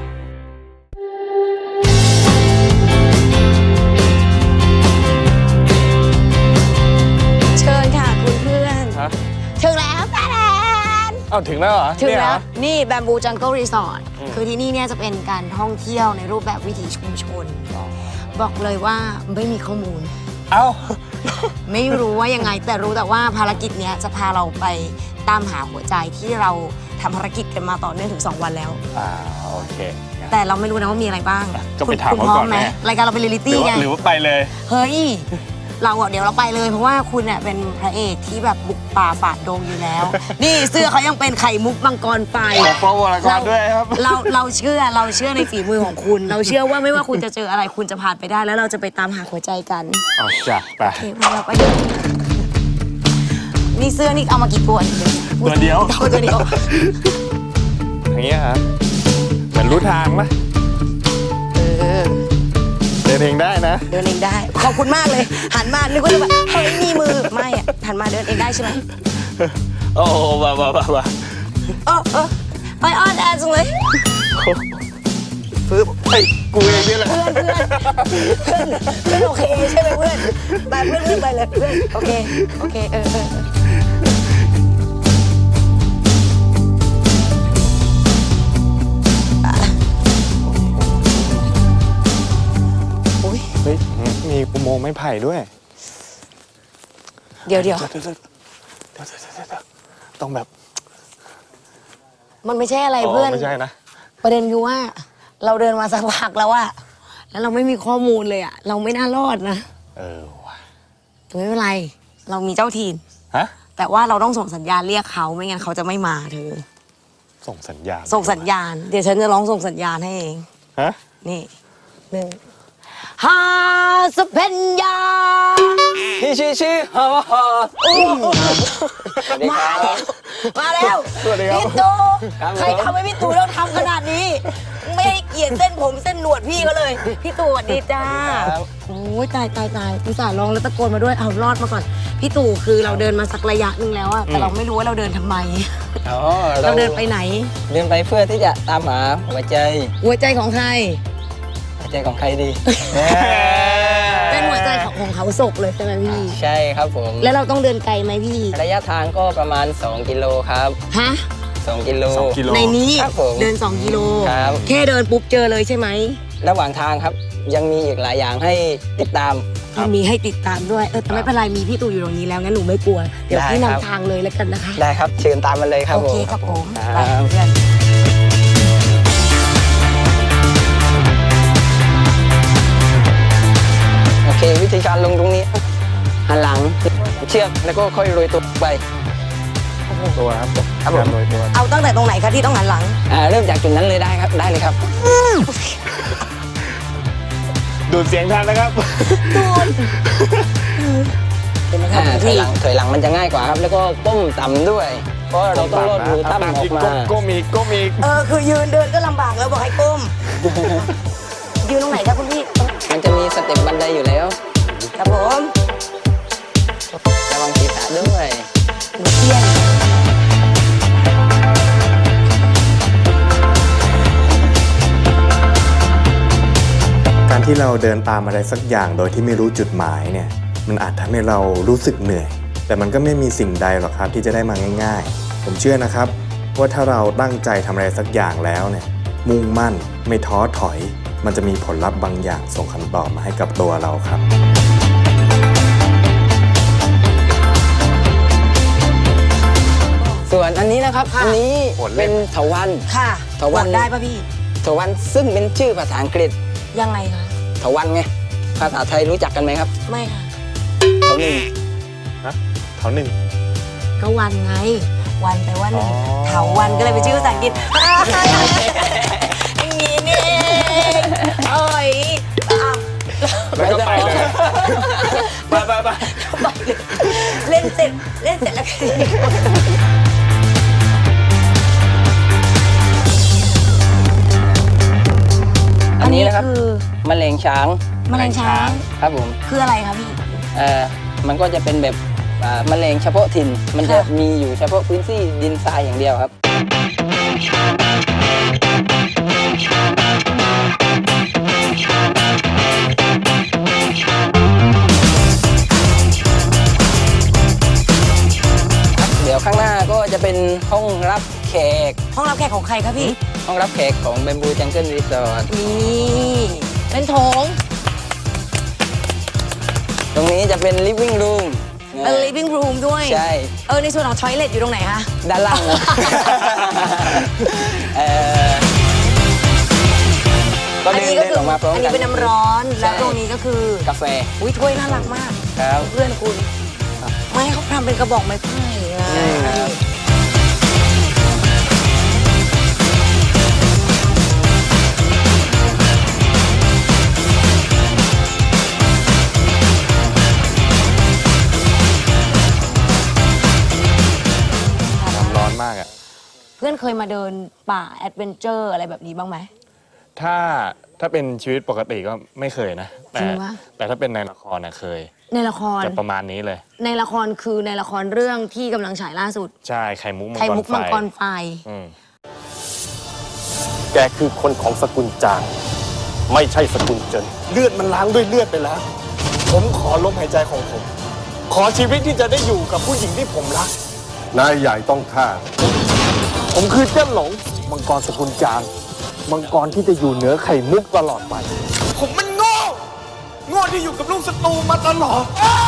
เชิญค่ะคุณเพื่อนถึงแล้วแต่แดนถึงแล้วเหรอถึงแล้วนี่แบมบูจังเกิลรีสอร์ทคือที่นี่เนี่ยจะเป็นการท่องเที่ยวในรูปแบบวิถีชุมชนบอกเลยว่าไม่มีข้อมูลไม่รู้ว่ายังไงแต่รู้แต่ว่าภารกิจเนี้ยจะพาเราไปตามหาหัวใจที่เราทำภารกิจกันมาต่อเนื่องถึง2 วันแล้วโอเคแต่เราไม่รู้นะว่ามีอะไรบ้างก็ไปถามเขาก่อนไหมรายการเราเป็นเรียลลิตี้ไงหรือว่าไปเลยเฮ้ยเดี๋ยวเราไปเลยเพราะว่าคุณเนี่ยเป็นพระเอกที่แบบบุกป่าฝ่าดงอยู่แล้ว นี่เสื้อเขายังเป็นไข่มุกมังกรไฟโปรโมทละครด้วยครับเราเชื่อในฝีมือของคุณ เราเชื่อว่าไม่ว่าคุณจะเจออะไรคุณจะผ่านไปได้แล้วเราจะไปตามหาหัวใจกันอ๋อจ้ะไปโอเคเราไปนี่เสื้อนี่เอามากี่ตัวตัวเดียวตัวเดียวอย่างเงี้ยฮะเหมือนรู้ทางปะเดินเองได้นะเดินเองได้ขอบคุณมากเลยหันมานึกว่าจะแบบเฮ้ยมีมือไม่อะหันมาเดินเองได้ใช่ไหมโอ้โหบ้าไปอ้อนแอนจังเลยปึ๊บเฮ้ยกูเองนี่แหละเพื่อนโอเคใช่ไหมเพื่อนแบบเพื่อนไปเลยเพื่อนโอเคเฮ้ยมีอุโมงค์ไม้ไผ่ด้วยเดี๋ยวต้องแบบมันไม่ใช่อะไรเพื่อนไม่ใช่นะประเด็นคือว่าเราเดินมาสักพักแล้วอะแล้วเราไม่มีข้อมูลเลยอะเราไม่น่ารอดนะว่ะแต่ไม่เป็นไรเรามีเจ้าถิ่นฮะแต่ว่าเราต้องส่งสัญญาณเรียกเขาไม่งั้นเขาจะไม่มาเธอส่งสัญญาณเดี๋ยวฉันจะร้องส่งสัญญาณให้เองฮะนี่ฮาสเพนยาชี้ฮามาแล้วพี่ตูใครทำให้พี่ตูต้องทำขนาดนี้ไม่ให้เกียรติเส้นผมเส้นหนวดพี่ก็เลยพี่ตูสวัสดีจ้าโอ้ยตายอุตส่าห์ร้องแล้วตะโกนมาด้วยเอารอดมาก่อนพี่ตูคือเราเดินมาสักระยะนึงแล้วอะแต่เราไม่รู้ว่าเราเดินทำไมเราเดินไปไหนเดินไปเพื่อที่จะตามหาหัวใจของใครใจของใครดีเป็นหัวใจของเขาศกเลยใช่ไหมพี่ใช่ครับผมแล้วเราต้องเดินไกลไหมพี่ระยะทางก็ประมาณ2 กิโลครับฮะ 2 กิโลในนี้เดิน2 กิโลครับแค่เดินปุ๊บเจอเลยใช่ไหมระหว่างทางครับยังมีอีกหลายอย่างให้ติดตามมีให้ติดตามด้วยแต่ไม่เป็นไรมีพี่ตู่อยู่ตรงนี้แล้วงั้นหนูไม่กลัวเดี๋ยวพี่นำทางเลยแล้วกันนะคะได้ครับเชิญตามมาเลยครับโอเคครับผมไปเพื่อนโอเควิธีการลงตรงนี้หันหลังเชือกแล้วก็ค่อยโรยตัวไปตัวครับโรยตัวเอาตั้งแต่ตรงไหนคะที่ต้องหันหลังเริ่มจากจุดนั้นเลยได้ครับได้เลยครับดูดเสียงทันนะครับถอยหลังมันจะง่ายกว่าครับแล้วก็ก้มต่ำด้วยเพราะเราต้องลดรูต่ำออกมาก้มอีกคือยืนเดินก็ลำบากแล้วบอกให้ก้มยืนตรงไหนครับคุณพี่มันจะมีสเต็ปบันไดอยู่แล้วครับผมระวังศีรษะด้วยเตี้ยการที่เราเดินตามอะไรสักอย่างโดยที่ไม่รู้จุดหมายเนี่ยมันอาจทำให้เรารู้สึกเหนื่อยแต่มันก็ไม่มีสิ่งใดหรอกครับที่จะได้มาง่ายๆผมเชื่อนะครับว่าถ้าเราตั้งใจทำอะไรสักอย่างแล้วเนี่ยมุ่งมั่นไม่ท้อถอยมันจะมีผลลัพธ์บางอย่างส่งคำตอบมาให้กับตัวเราครับส่วนอันนี้นะครับอันนี้เป็นเถาวัลย์ค่ะเถาวัลย์ได้ป่ะพี่เถาวัลย์ซึ่งเป็นชื่อภาษาอังกฤษยังไงคะเถาวัลย์ไงภาษาไทยรู้จักกันไหมครับไม่ค่ะเถาหนึ่งเถาหนึ่งก็วันไงวันแปลว่าหนึ่งเถาวันก็เลยเป็นชื่อภาษาอังกฤษอย่างนี้นี่เอ้ยแล้วก็ไปเลยไปเล่นเสร็จแล้วอันนี้นะครับแมลงช้างครับผมคืออะไรครับพี่มันก็จะเป็นแบบแมลงเฉพาะถิ่นมันจะมีอยู่เฉพาะพื้นที่ดินทรายอย่างเดียวครับเดี๋ยวข้างหน้าก็จะเป็นห้องรับแขกของใครครับพี่ห้องรับแขกของ Bamboo Jungle Resort นี่เป็นโถงตรงนี้จะเป็น living room living room ด้วยใช่ในส่วนของ toilet อยู่ตรงไหนคะด้านล่างอันนี้ก็คืออันนี้เป็นน้ำร้อนแล้วตรงนี้ก็คือกาแฟถ้วยน่ารักมากครับเพื่อนคุณไม่เขาทำเป็นกระบอกไม้ไผ่ไงร้อนมากอ่ะเพื่อนเคยมาเดินป่าแอดเวนเจอร์อะไรแบบนี้บ้างไหมถ้าเป็นชีวิตปกติก็ไม่เคยนะแต่ถ้าเป็นในละครเคยในละครจะประมาณนี้เลยในละครคือในละครเรื่องที่กำลังฉายล่าสุดใช่ไข่มุกมังกรไฟแกคือคนของสกุลจางไม่ใช่สกุลเจินเลือดมันล้างด้วยเลือดไปแล้วผมขอลมหายใจของผมขอชีวิตที่จะได้อยู่กับผู้หญิงที่ผมรักนายใหญ่ต้องฆ่าผมคือเจ้าหลงมังกรสกุลจางมังกรที่จะอยู่เหนือไข่มุกตลอดไปผมมันโง่ที่อยู่กับลูกศัตรูมาตลอด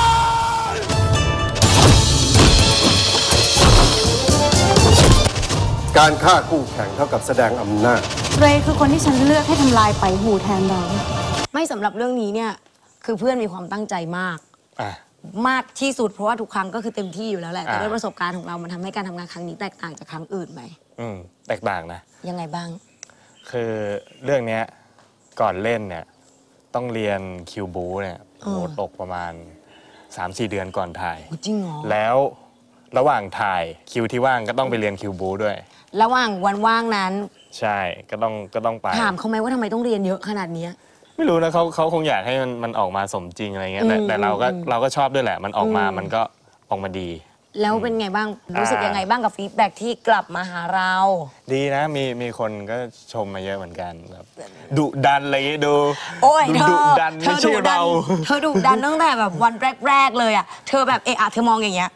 การฆ่าคู่แข่งเท่ากับแสดงอำนาจเรย์คือคนที่ฉันเลือกให้ทำลายไปหูแทนเราไม่สำหรับเรื่องนี้เนี่ยคือเพื่อนมีความตั้งใจมากมากที่สุดเพราะว่าทุกครั้งก็คือเต็มที่อยู่แล้วแหละแต่ด้วยประสบการณ์ของเรามันทำให้การทำงานครั้งนี้แตกต่างจากครั้งอื่นไหมแตกต่างนะยังไงบ้างคือเรื่องนี้ก่อนเล่นเนี่ยต้องเรียนคิวบูเนี่ยโหตกประมาณ 3-4 เดือนก่อนถ่ายจริงเหรอแล้วระหว่างถ่ายคิวที่ว่างก็ต้องไปเรียนคิวบูด้วยระหว่างวันว่างนั้นใช่ก็ต้องไปถามเขาไหมว่าทำไมต้องเรียนเยอะขนาดนี้ไม่รู้นะเขาคงอยากให้มันออกมาสมจริงอะไรเงี้ยแต่เราก็ชอบด้วยแหละมันออกมามันก็ออกมาดีแล้วเป็นไงบ้างรู้สึกยังไงบ้างกับฟีดแบ็กที่กลับมาหาเราดีนะมีคนก็ชมมาเยอะเหมือนกันแบบดุดันอะไรดูโอ้ยดุดันไม่ใช่เราเธอดุดันตั้งแต่แบบวันแรกเลยอ่ะเธอแบบเธอมองอย่างเงี้ย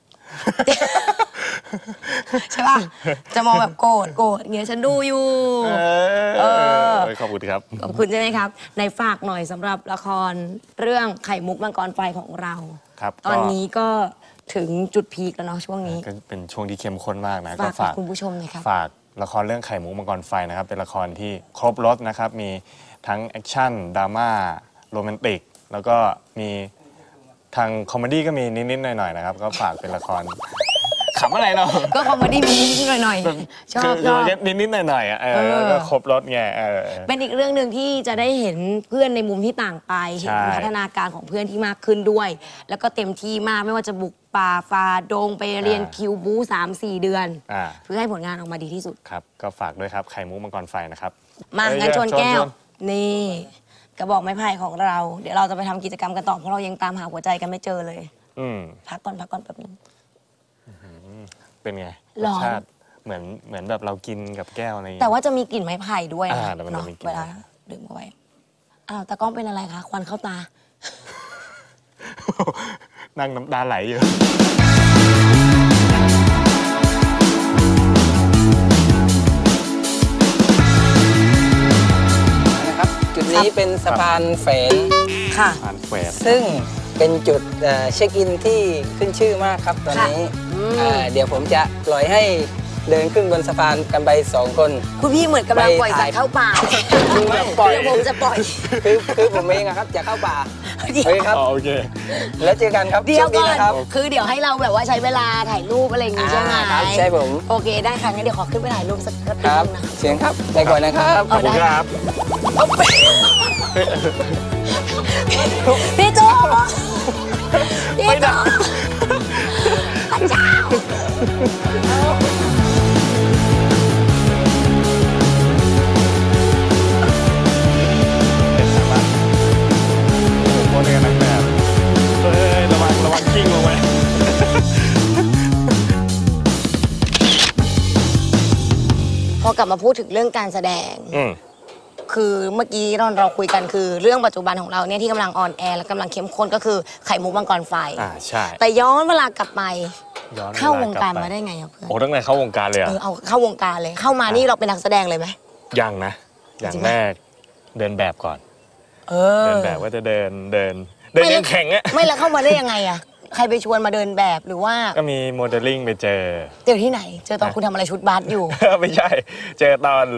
ใช่ป่ะจะมองแบบโกรธเงี้ยฉันดูอยู่ขอบคุณครับขอบคุณใช่ไหมครับในฝากหน่อยสำหรับละครเรื่องไข่มุกมังกรไฟของเราครับตอนนี้ก็ถึงจุดพีคแล้วเนาะช่วงนี้ก็เป็นช่วงที่เข้มข้นมากนะก็ฝากคุณผู้ชมหน่อยครับฝากละครเรื่องไข่มุกมังกรไฟนะครับเป็นละครที่ครบรสนะครับมีทั้งแอคชั่นดราม่าโรแมนติกแล้วก็มีทางคอมเมดี้ก็มีนิดๆหน่อยๆนะครับก็ฝากเป็นละครขำอะไรเนาะก็คอมเมดี้มีนิดๆหน่อยๆชอบนิดๆหน่อยๆก็ครบรสไงเป็นอีกเรื่องหนึ่งที่จะได้เห็นเพื่อนในมุมที่ต่างไปเห็นพัฒนาการของเพื่อนที่มากขึ้นด้วยแล้วก็เต็มที่มากไม่ว่าจะบุกป่าฝ่าดงไปเรียนคิวบู 3-4 เดือนเพื่อให้ผลงานออกมาดีที่สุดครับก็ฝากด้วยครับไข่มุกมังกรไฟนะครับมางั้นชวนแก้วนี่กระบอกไม้ไผ่ของเราเดี๋ยวเราจะไปทำกิจกรรมกันต่อเพราะเรายังตามหาหัวใจกันไม่เจอเลยพักก่อนแป๊บนึงเป็นไงรสชาติเหมือนแบบเรากินกับแก้วอะไรแต่ว่าจะมีกลิ่นไม้ไผ่ด้วยนะเนาะเวลาดื่มเข้าไปตากล้องเป็นอะไรคะควันเข้าตานั่งน้ำตาไหลอยู่นะครับจุดนี้เป็นสะพานแฝงค่ะสะพานแฝงซึ่งเป็นจุดเช็คอินที่ขึ้นชื่อมากครับตอนนี้เดี๋ยวผมจะปล่อยให้เดินขึ้นบนสะพานกันไป2 คนคุณพี่เหมือนกำลังปล่อยสัตว์เข้าป่าเดี๋ยวผมจะปล่อยคือผมเองครับจะเข้าป่าโอเคครับโอเคแล้วเจอกันครับเดี๋ยวก่อนคือเดี๋ยวให้เราแบบว่าใช้เวลาถ่ายรูปอะไรอย่างงี้ใช่ไหมครับใช่ผมโอเคได้ค่ะงั้นเดี๋ยวขอขึ้นไปถ่ายรูปสักนิดนึงนะเชิญครับไปก่อนนะครับขอบคุณครับพี่โจไม่ได้พระเจ้าโคตรกันนักแบบระวังกิ้งลงไปพอกลับมาพูดถึงเรื่องการแสดงคือเมื่อกี้เราคุยกันคือเรื่องปัจจุบันของเราเนี่ยที่กำลังออนแอร์และกำลังเข้มข้นก็คือไข่มุกมังกรไฟใช่แต่ย้อนเวลากลับไปเข้าวงการมาได้ไงเพื่อนโอ้ตั้งแต่เข้าวงการเลยเอาเข้าวงการเลยเข้ามานี่เราเป็นนักแสดงเลยไหมยังนะอย่างแรกเดินแบบก่อนเดินแบบว่าจะเดินยังแข่งอะไม่แล้วเข้ามาได้ยังไงอะใครไปชวนมาเดินแบบหรือว่าก็มีโมเดลลิ่งไปเจอที่ไหนเจอตอนคุณทำอะไรชุดบาสอยู่ไม่ใช่เจอตอน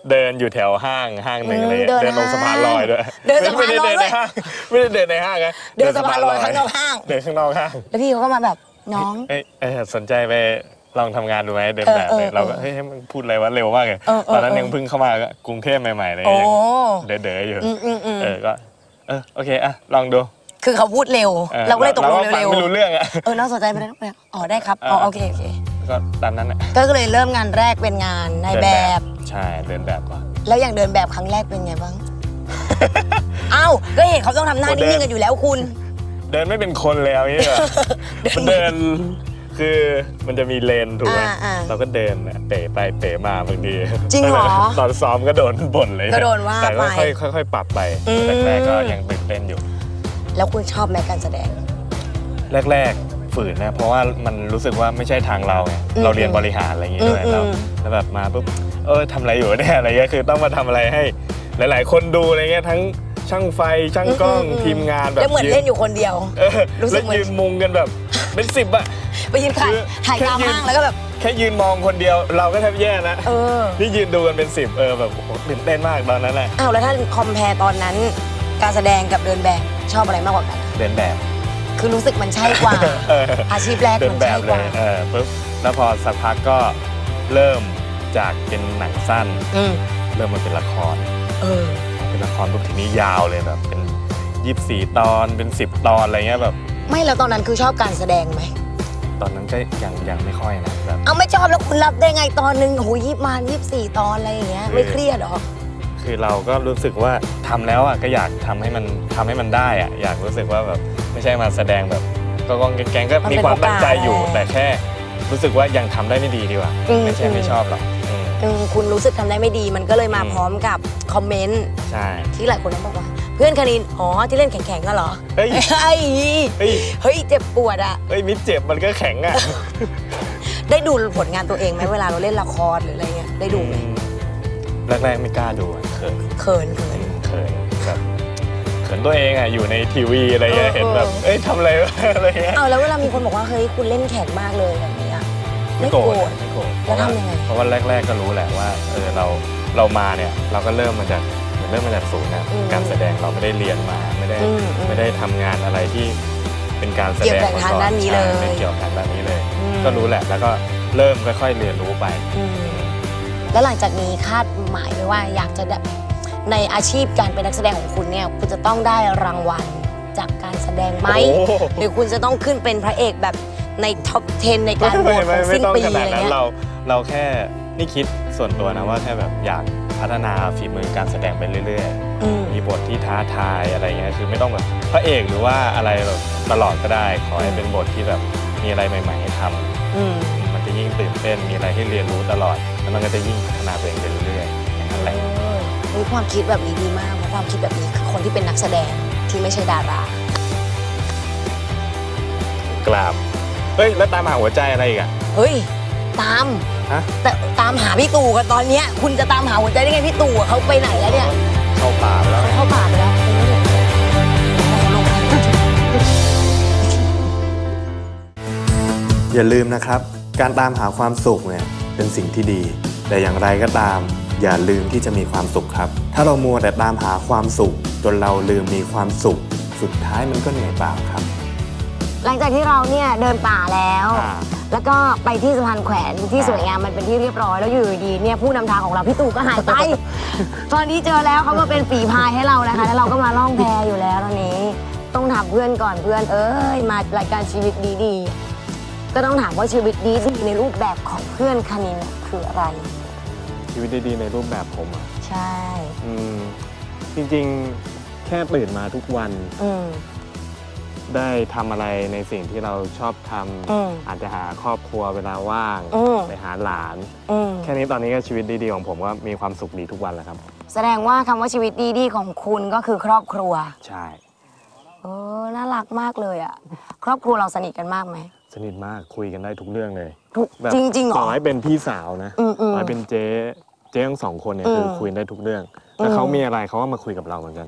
เดินอยู่แถวห้างหนึ่งเลยเดินลงสะพานลอยด้วยเดินสะพานลอยด้วยไม่ได้เดินในห้างไงเดินสะพานลอยข้างนอกห้างเดินข้างนอกห้างแล้วพี่เขาก็มาแบบน้องสนใจไปลองทำงานดูไหมเดินแบบเลยเราก็เฮ้ยมันพูดอะไรวะเร็วมากเลยตอนนั้นยังเพิ่งเข้ามากรุงเทพใหม่ๆเลยยังเด๋อๆอยู่ก็โอเคอะลองดูคือเขาพูดเร็วเราก็เลยตกลงเร็วไม่รู้เรื่องอะน่าสนใจไปได้ครับโอเคก็ตามนั้นอะก็เลยเริ่มงานแรกเป็นงานนายแบบใช่เดินแบบก่อนแล้วอย่างเดินแบบครั้งแรกเป็นไงบ้างอ้าวก็เห็นเขาต้องทำหน้านิ่งๆกันอยู่แล้วคุณเดินไม่เป็นคนแล้วนี่เหรอมันเดินคือมันจะมีเลนถูกไหมเราก็เดินเป๋ไปเป๋มาบางทีจริงเหรอตอนซ้อมก็โดนบ่นเลยก็โดนว่าแต่ก็ค่อยๆปรับไปแรกๆก็ยังตื่นเต้นอยู่แล้วคุณชอบไหมการแสดงแรกๆฝืนนะเพราะว่ามันรู้สึกว่าไม่ใช่ทางเราไงเราเรียนบริหารอะไรอย่างงี้ด้วยแล้วแบบมาปุ๊บทำอะไรอยู่เนี่ยอะไรเงี้ยคือต้องมาทำอะไรให้หลายๆคนดูอะไรเงี้ยทั้งช่างไฟช่างกล้องทีมงานแบบแล้วเหมือนเล่นอยู่คนเดียวรู้สึกยืนมุงกันแบบเป็น10อะไปยืนถ่ายตามห้างแล้วก็แบบแค่ยืนมองคนเดียวเราก็แทบแย่นะนี่ยืนดูกันเป็น10แบบตื่นเต้นมากตอนนั้นแหละแล้วถ้าคอมแพร์ตอนนั้นการแสดงกับเดินแบบชอบอะไรมากกว่ากันเดินแบบคือรู้สึกมันใช่กว่าอาชีพแรกมันใช่กว่าปุ๊บแล้วพอสักพักก็เริ่มจากเป็นหนังสั้นเริ่มมาเป็นละครเป็นละครปุ๊บทีนี้ยาวเลยแบบเป็น24 ตอนเป็น10 ตอนอะไรเงี้ยแบบไม่แล้วตอนนั้นคือชอบการแสดงไหมตอนนั้นก็ยังไม่ค่อยนะแบบไม่ชอบแล้วคุณรับได้ไงตอนนึงโห24 ตอนอะไรอย่างเงี้ยไม่เครียดหรอคือเราก็รู้สึกว่าทำแล้วก็อยากทำให้มันได้อยากรู้สึกว่าแบบไม่ใช่มาแสดงแบบก็แกงก็มีความตั้งใจอยู่แต่แค่รู้สึกว่ายังทำได้ไม่ดีดีกว่าไม่ใช่ไม่ชอบหรอกคุณรู้สึกทำได้ไม่ดีมันก็เลยมาพร้อมกับคอมเมนต์ที่หลายคนบอกว่าเพื่อนคณินที่เล่นแข็งๆก็เหรอเฮ้ยเจ็บปวดมิดเจ็บมันก็แข็งได้ดูผลงานตัวเองไหมเวลาเราเล่นละครหรืออะไรเงี้ยได้ดูไหมแรกๆไม่กล้าดูเขินแบบเขินตัวเองอยู่ในทีวีอะไรเงี้ยเห็นแบบทำอะไรอะไรเงี้ยแล้วเวลามีคนบอกว่าเฮ้ยคุณเล่นแข็งมากเลยแบบนี้ไม่โกรธแล้วทำยังไงเพราะว่าแรกๆก็รู้แหละว่าเรามาเนี่ยเราก็เริ่มมาจากศูนย์นะการแสดงเราไม่ได้เรียนมาไม่ได้ทำงานอะไรที่เป็นการแสดงเกี่ยวกับทางด้านนี้เลยเกี่ยวกับทางด้านนี้เลยก็รู้แหละแล้วก็เริ่มค่อยๆเรียนรู้ไปแล้วหลังจากนี้คาดหมายไว้ว่าอยากจะในอาชีพการเป็นนักแสดงของคุณเนี่ยคุณจะต้องได้รางวัลจากการแสดงไหมหรือคุณจะต้องขึ้นเป็นพระเอกแบบในท็อป 10 ในการโหวตของสิ้นปีอะไรเงี้ยเราแค่นี่คิดส่วนตัวนะว่าแค่แบบอยากพัฒนาฝีมือการแสดงไปเรื่อยๆมีบทที่ท้าทายอะไรเงี้ยคือไม่ต้องแบบพระเอกหรือว่าอะไรแบบตลอดก็ได้ขอให้เป็นบทที่แบบมีอะไรใหม่ๆให้ทำมันจะยิ่งตื่นเต้นมีอะไรให้เรียนรู้ตลอดแล้วมันก็จะยิ่งพัฒนาตัวเองไปเรื่อยๆอย่างนั้นแหละความคิดแบบนี้ดีมากเพราะความคิดแบบนี้คือคนที่เป็นนักแสดงที่ไม่ใช่ดารากราบแล้วตามหาหัวใจอะไรอีกแต่ตามหาพี่ตู่กันตอนนี้คุณจะตามหาหัวใจได้ไงพี่ตู่เขาไปไหนแล้วเนี่ยเข้าป่าไปแล้วอย่าลืมนะครับการตามหาความสุขเนี่ยเป็นสิ่งที่ดีแต่อย่างไรก็ตามอย่าลืมที่จะมีความสุขครับถ้าเรามัวแต่ตามหาความสุขจนเราลืมมีความสุขสุดท้ายมันก็เหนื่อยเปล่าครับหลังจากที่เราเนี่ยเดินป่าแล้วแล้วก็ไปที่สะพานแขวนที่สวยงามมันเป็นที่เรียบร้อยแล้วอยู่ดีเนี่ยผู้นำทางของเราพี่ตู่ก็หายไป ตอนนี้เจอแล้วเขาก็เป็นฝีพายให้เรานะคะแล้วเราก็มาล่องแพอยู่แล้วตอนนี้ต้องถามเพื่อนก่อนเพื่อนมารายการชีวิตดีๆก็ต้องถามว่าชีวิตดีในรูปแบบของเพื่อนคณินคืออะไรชีวิตดีๆในรูปแบบผมใช่จริงๆแค่ตื่นมาทุกวันได้ทำอะไรในสิ่งที่เราชอบทำอาจจะหาครอบครัวเวลาว่างไปหาหลานแค่นี้ตอนนี้ก็ชีวิตดีๆของผมก็มีความสุขดีทุกวันแล้วครับแสดงว่าคำว่าชีวิตดีๆของคุณก็คือครอบครัวใช่น่ารักมากเลยอ่ะครอบครัวเราสนิทกันมากไหมสนิทมากคุยกันได้ทุกเรื่องเลยจริงๆหรอต่อให้เป็นพี่สาวนะต่อให้เป็นเจ๊ทั้งสองคนเนี่ยคือคุยได้ทุกเรื่องถ้าเขามีอะไรเขาก็มาคุยกับเราเหมือนกัน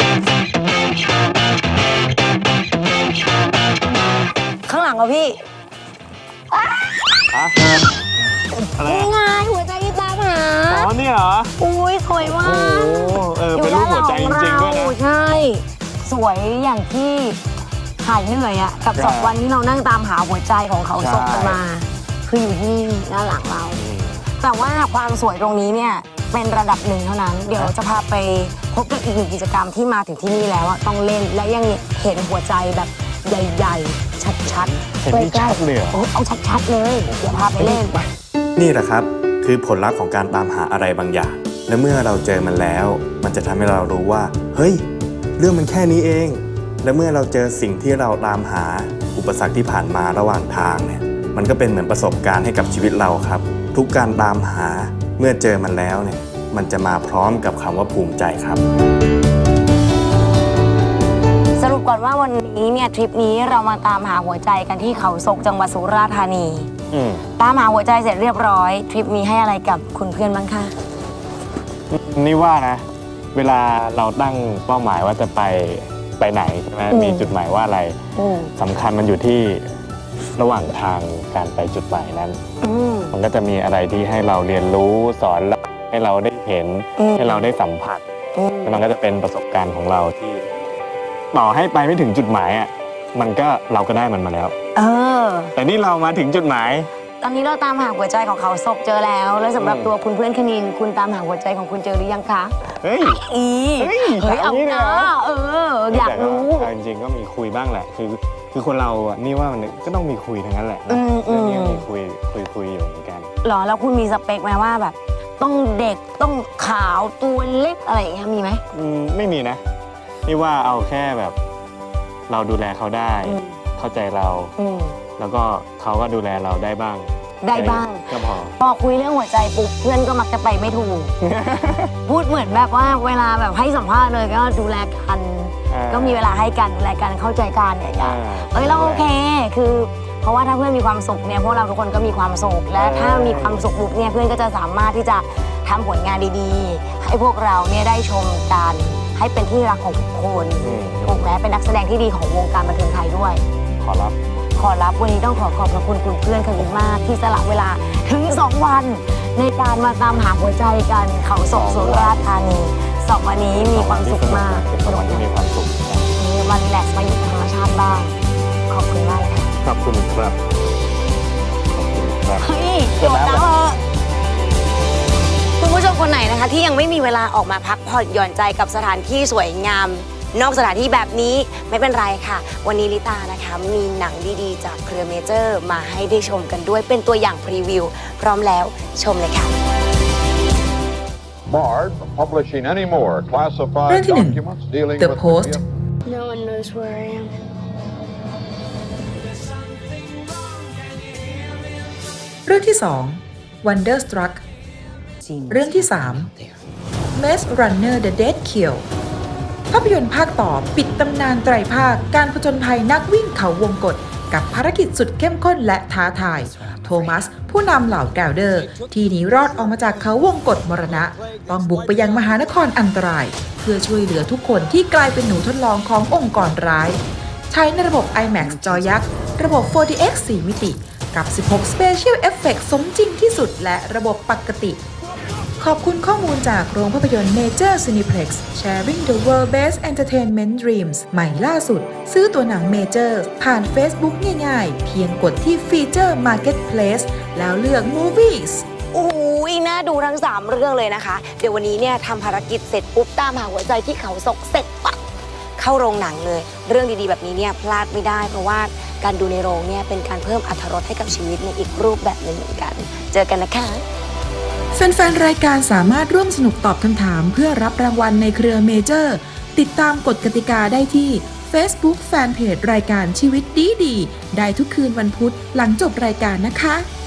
ข้างหลังเหรอพี่อะไรไงหัวใจที่ตามหานี่เหรออุ้ยสวยมากเป็นรูปหัวใจจริงๆด้วยนะใช่สวยอย่างที่หายเหนื่อยอะกับ2 วันที่เรานั่งตามหาหัวใจของเขาศกกันมาคืออยู่ที่ด้านหลังเราแต่ว่าความสวยตรงนี้เนี่ยเป็นระดับหนึ่งเท่านั้นเดี๋ยวจะพาไปพบกับอีก1 กิจกรรมที่มาถึงที่นี่แล้วต้องเล่นและยังเห็นหัวใจแบบใหญ่ๆชัดๆใกล้ๆเลยเอาชัดๆเลยเดี๋ยวพาไปเล่นนี่แหละครับคือผลลัพธ์ของการตามหาอะไรบางอย่างและเมื่อเราเจอมันแล้วมันจะทำให้เรารู้ว่าเฮ้ยเรื่องมันแค่นี้เองและเมื่อเราเจอสิ่งที่เราตามหาอุปสรรคที่ผ่านมาระหว่างทางเนี่ยมันก็เป็นเหมือนประสบการณ์ให้กับชีวิตเราครับทุกการตามหาเมื่อเจอมันแล้วเนี่ยมันจะมาพร้อมกับคำว่าภูมิใจครับสรุปก่อนว่าวันนี้เนี่ยทริปนี้เรามาตามหาหัวใจกันที่เขาศกจังหวัดสุราษฎร์ธานีตามหาหัวใจเสร็จเรียบร้อยทริปนี้ให้อะไรกับคุณเพื่อนบ้างคะนี่ว่านะเวลาเราตั้งเป้าหมายว่าจะไปไหนใช่ไหมมีจุดหมายว่าอะไรสำคัญมันอยู่ที่ระหว่างทางการไปจุดหมายนั้นมันก็จะมีอะไรที่ให้เราเรียนรู้สอนให้เราได้เห็นให้เราได้สัมผัสแล้วมันก็จะเป็นประสบการณ์ของเราที่ต่อให้ไปไม่ถึงจุดหมายอ่ะมันก็เราก็ได้มันมาแล้วแต่นี่เรามาถึงจุดหมายตอนนี้เราตามหาหัวใจของเขาศกเจอแล้วแล้วสำหรับตัวคุณเพื่อนคณินคุณตามหาหัวใจของคุณเจอหรือยังคะเฮ้ยเอานะอยากรู้จริงๆก็มีคุยบ้างแหละคือคนเราอ่ะนี่ว่ามันก็ต้องมีคุยทั้งนั้นแหละเรื่องนี้มีคุยอยู่เหมือนกันหรอแล้วคุณมีสเปคไหมว่าแบบต้องเด็กต้องขาวตัวเล็กอะไรอย่างเงี้ยมีไหมไม่มีนะนี่ว่าเอาแค่แบบเราดูแลเขาได้เข้าใจเราแล้วก็เขาก็ดูแลเราได้บ้างก็พอคุยเรื่องหัวใจปุ๊บเพื่อนก็มักจะไปไม่ถูก พูดเหมือนแบบว่าเวลาแบบให้สัมภาษณ์เลยก็ดูแลกันก็มีเวลาให้กันดูแลกันเข้าใจกันอย่างเงี้ยเราโอเคคือเพราะว่าถ้าเพื่อนมีความสุขเนี่ยพวกเราทุกคนก็มีความสุขและถ้ามีความสุขปุ๊บเนี่ยเพื่อนก็จะสามารถที่จะทำผลงานดีๆให้พวกเราเนี่ยได้ชมกันให้เป็นที่รักของทุกคนถูกไหมเป็นนักแสดงที่ดีของวงการบันเทิงไทยด้วยขอรับวันนี้ต้องขอบพระคุณคุณเพื่อนคณินมากที่สละเวลาถึง2 วันในการมาตามหาหัวใจกันเขาศกสุราษฎร์ธานี2 วันนี้มีความสุขมากเป็นวันที่มีความสุขมารีแลกซ์มาอยู่ธรรมชาติบ้างขอบคุณมากค่ะขอบคุณครับเฮ้ยโดดน้ำคุณผู้ชมคนไหนนะคะที่ยังไม่มีเวลาออกมาพักผ่อนหย่อนใจกับสถานที่สวยงามนอกสถานที่แบบนี้ไม่เป็นไรค่ะวันนี้ลิตานะคะมีหนังดีๆจากเครือเมเจอร์มาให้ได้ชมกันด้วยเป็นตัวอย่างพรีวิวพร้อมแล้วชมเลยค่ะ barred from publishing any more classified documents dealing with The Post No one knows where I am เรื่องที่2 Wonderstruck เรื่องที่3 Maze Runner The Dead Killภาพยนตร์ภาคต่อปิดตำนานไตรภาคการผจญภัยนักวิ่งเขาวงกฏกับภารกิจสุดเข้มข้นและท้าทายโทมัสผู้นำเหล่าแกลเดอร์ที่หนีรอดออกมาจากเขาวงกฏมรณะต้องบุกไปยังมหานครอันตรายเพื่อช่วยเหลือทุกคนที่กลายเป็นหนูทดลองขององค์กรร้ายใช้ในระบบ IMAX จอยักษ์ระบบ 4DX 4 มิติกับ16 Special Effects สมจริงที่สุดและระบบปกติขอบคุณข้อมูลจากโรงภาพยนตร์ Major Cineplex Sharing the World Best Entertainment Dreams ใหม่ล่าสุดซื้อตัวหนัง Major ผ่าน Facebook ง่ายๆเพียงกดที่ Feature Marketplace แล้วเลือก Movies น่าดูทั้ง3เรื่องเลยนะคะเดี๋ยววันนี้เนี่ยทำภารกิจเสร็จปุ๊บตามหาหัวใจที่เขาศกเสร็จปั๊บเข้าโรงหนังเลยเรื่องดีๆแบบนี้เนี่ยพลาดไม่ได้เพราะว่าการดูในโรงเนี่ยเป็นการเพิ่มอรรถรสให้กับชีวิตในอีกรูปแบบหนึ่งเหมือนกันเจอกันนะคะแฟนๆรายการสามารถร่วมสนุกตอบคำถามเพื่อรับรางวัลในเครือเมเจอร์ติดตามกฎกติกาได้ที่ Facebook แฟนเพจรายการชีวิตดีๆได้ทุกคืนวันพุธหลังจบรายการนะคะ